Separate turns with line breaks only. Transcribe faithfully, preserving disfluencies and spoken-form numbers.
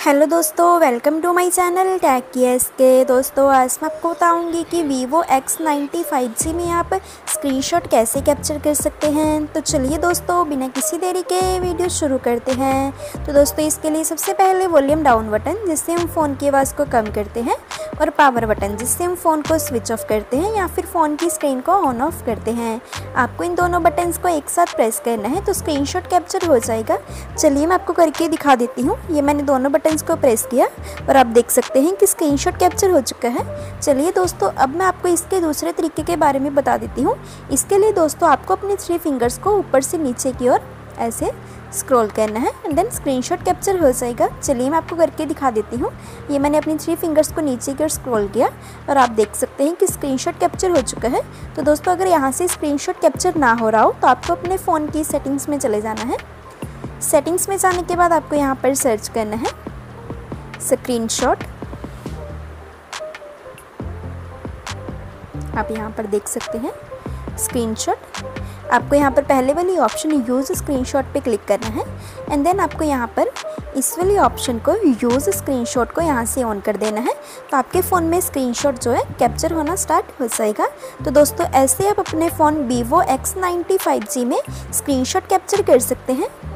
Hello दोस्तों, welcome to my channel tech KS के। दोस्तों आज मैं आपको बताऊंगी कि Vivo X ninety five G में आप स्क्रीनशॉट कैसे कैप्चर कर सकते हैं। तो चलिए दोस्तों बिना किसी देरी के वीडियो शुरू करते हैं। तो दोस्तों इसके लिए सबसे पहले वॉल्यूम डाउन बटन जिससे हम फ़ोन की आवाज़ को कम करते हैं और पावर बटन जिससे हम फ़ोन को स्विच ऑफ करते हैं या फिर फ़ोन की स्क्रीन को ऑन ऑफ करते हैं। आपको इन दोनों बटन्स को एक साथ प्रेस करना है तो स्क्रीनशॉट कैप्चर हो जाएगा। चलिए मैं आपको करके दिखा देती हूँ। ये मैंने दोनों बटन्स को प्रेस किया और आप देख सकते हैं कि स्क्रीनशॉट कैप्चर हो चुका है। चलिए दोस्तों अब मैं आपको इसके दूसरे तरीके के बारे में बता देती हूँ। इसके लिए दोस्तों आपको अपने थ्री फिंगर्स को ऊपर से नीचे की ओर ऐसे स्क्रॉल करना है एंड देन स्क्रीनशॉट कैप्चर हो जाएगा। चलिए मैं आपको करके दिखा देती हूँ। ये मैंने अपनी थ्री फिंगर्स को नीचे की ओर स्क्रॉल किया और आप देख सकते हैं कि स्क्रीनशॉट कैप्चर हो चुका है। तो दोस्तों अगर यहाँ से स्क्रीनशॉट कैप्चर ना हो रहा हो तो आपको अपने फ़ोन की सेटिंग्स में चले जाना है। सेटिंग्स में जाने के बाद आपको यहाँ पर सर्च करना है स्क्रीनशॉट। आप यहाँ पर देख सकते हैं स्क्रीनशॉट। आपको यहाँ पर पहले वाली ऑप्शन यूज़ स्क्रीनशॉट पे क्लिक करना है एंड देन आपको यहाँ पर इस वाली ऑप्शन को यूज़ स्क्रीनशॉट को यहाँ से ऑन कर देना है। तो आपके फ़ोन में स्क्रीनशॉट जो है कैप्चर होना स्टार्ट हो जाएगा। तो दोस्तों ऐसे आप अपने phone Vivo X ninety five G में स्क्रीनशॉट कैप्चर कर सकते हैं।